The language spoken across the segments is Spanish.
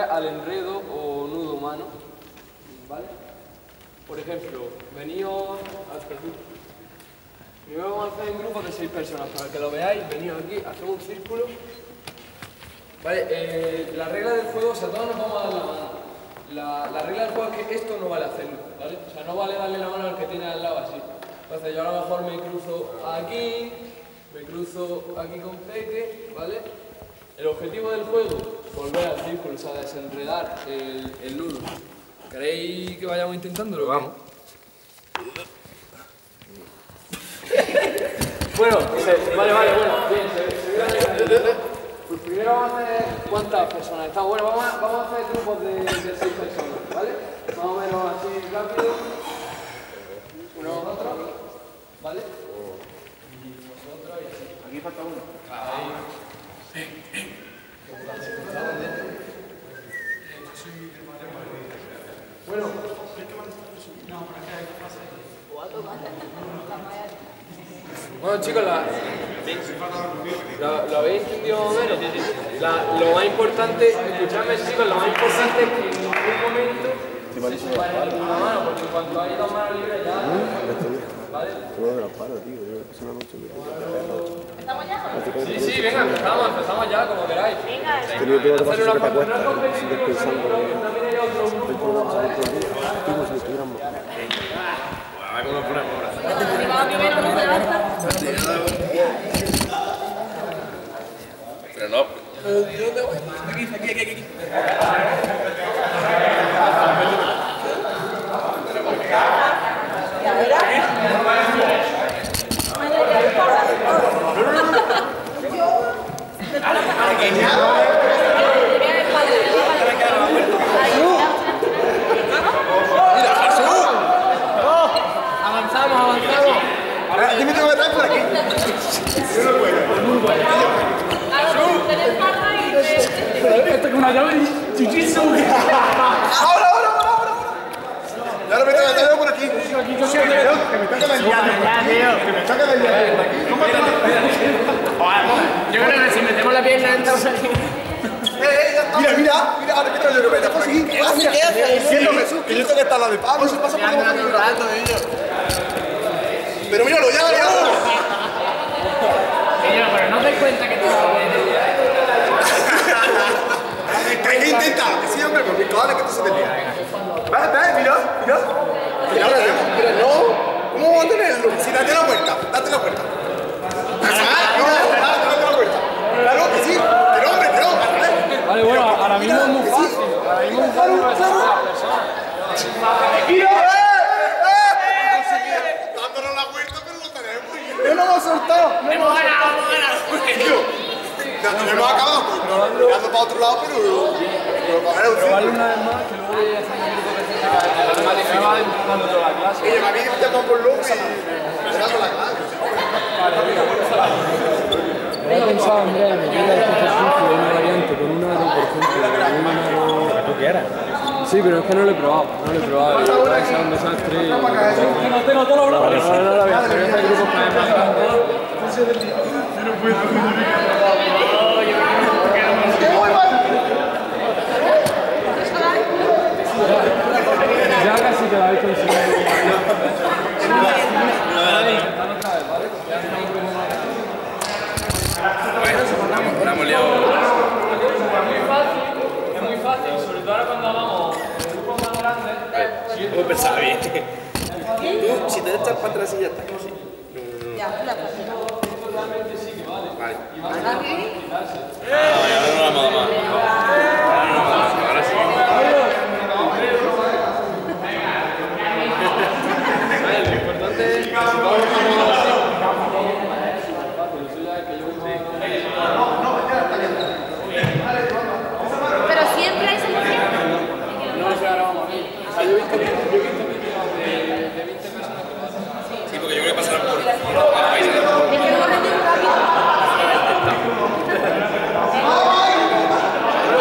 al enredo o nudo humano, ¿vale? Por ejemplo, veníos hasta aquí. Primero vamos a hacer en grupos de 6 personas, para que lo veáis, venidos aquí, hacemos un círculo. Vale, la regla del juego, o sea, todos nos vamos a dar la mano. La regla del juego es que esto no vale hacerlo, ¿vale? O sea, no vale darle la mano al que tiene al lado así. Entonces yo a lo mejor me cruzo aquí con Peque, ¿vale? El objetivo del juego, volver al círculo, o sea, desenredar el nudo. ¿Queréis que vayamos intentándolo? Vamos. Bueno, vale, bueno, bien, pues primero vamos a hacer cuántas personas estamos. Bueno, vamos a hacer grupos de 6 personas, ¿vale? Más o menos así rápido. Uno, otro, ¿vale? Y vosotros y así. Aquí falta uno. Ahí. Bueno. Bueno chicos, ¿lo habéis entendido más o menos? Lo más importante, escuchadme chicos, lo más importante es que en ningún momento se separe una mano, porque en cuanto hay 2 manos libres ya... ¿Vale? ¿Estamos ya? Sí, venga, empezamos ya, como queráis. Venga, Hacer una partida competitiva, también hay otro grupo. ¿Cómo nos ponemos ahora? Pero no. ¿Dónde voy? Aquí. Avanzamos. Dime que me traes por aquí. Yo no puedo. Esto es una llave de jiu-jitsu. Ahora. Y ahora me traes por aquí. Yo soy el que me toca la llave. Que me toca la llave. ¿Cómo te lo Yo creo que si metemos la pierna entramos aquí. Mira, ahora que traigo yo por aquí. ¿Qué haces? Siendo Jesús, que yo tengo que estar a la de Pablo. Se pasa por un rato, Pero míralo, ya. Pero no te cuenta que te va a ver. Hay que intentarlo, que sí, hombre, porque cada vez que tú se te lía. Mira. Mira, no. ¿Cómo vamos a tenerlo? Si date la vuelta. Date la vuelta. Claro que sí. Pero hombre. Vale, bueno, ahora mismo es muy fácil. Ahora mismo es muy fácil para sacar a las personas. Dándonos la vuelta, pero lo tenemos. ¡No lo hemos soltado! hemos ganado. Ya tenemos acabado, mirando para otro lado, pero Probarlo una vez más, que luego voy a hacer un grupo de gente que me va dando toda la clase. oye, me habéis llamado por loco y me dando la clase. Había pensado, Andrea, en meter este ejercicio de una variante con un aro, por ejemplo, con un aro... Lo que tú quieras. Sí, pero es que no lo he probado. Y va a ser un desastre. No lo voy a hacer. Voy a hacer grupos para más grandes. Ya casi que la habéis conseguido. La hemos liado. Es muy fácil, sobre todo ahora cuando hagamos grupos más grandes. Hemos pensado bien. Tú, si te echas para atrás y ya está. Ya, la pasé. Realmente sí que vale. Vale. ¿Aquí? Vale, ahora no vamos a más. Ahora sí. Lo importante es que si todos vamos así, Pero siempre hay solución. no sé, ahora vamos a ver. O sea, yo he visto vídeos de 20 personas que lo hacen. Sí, porque yo creo que pasarán por países. Es que no me rápido.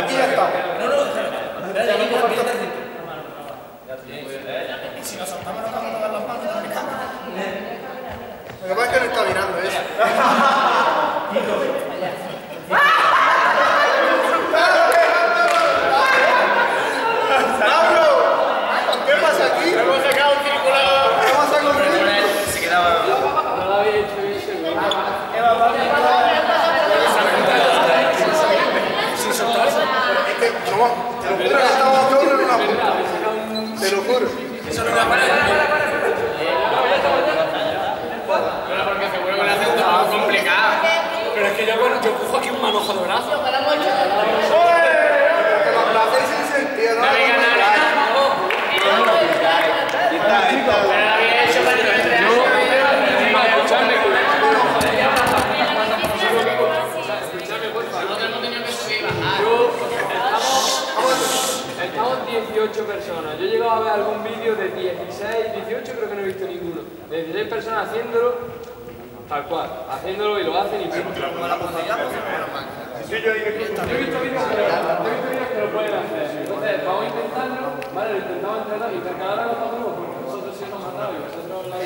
Aquí ya estamos. No, espera, aquí falta cinco. Si nos saltamos nos vamos a tocar las manos. Lo que pasa es que no está mirando eso. ¡Pablo! ¿Qué pasa aquí? Hemos sacado un círculo. ¿Qué pasa con él? Se quedaba. No lo había hecho bien seguro. Sin soltarse. Es que, no, te lo juro que estamos todos en una punta. Te lo juro. Eso no me va a parar. Pero porque seguro que lo hace un poco complicado. Pero es que yo cojo aquí un manojo de brazo. Que lo hacéis sin sentido, ¿no? No diga nada. Pero lo había hecho para nivel real. Escuchadme, por favor. Nosotros hemos tenido que subir y bajar. Estamos 18 personas. Yo he llegado a ver algún vídeo de 16, 18, creo que no he visto ninguno. De 16 personas haciéndolo, tal cual. Haciéndolo y lo hacen y punto. Yo he visto vídeos que lo pueden hacer. Entonces, vamos a intentarlo, vale, lo intentamos entre dos y cada hora lo hacemos porque nosotros sí hemos matado y vosotros la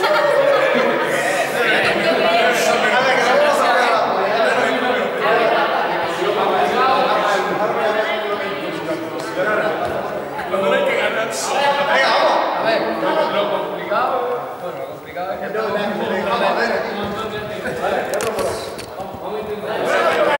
A ver, lo complicado es que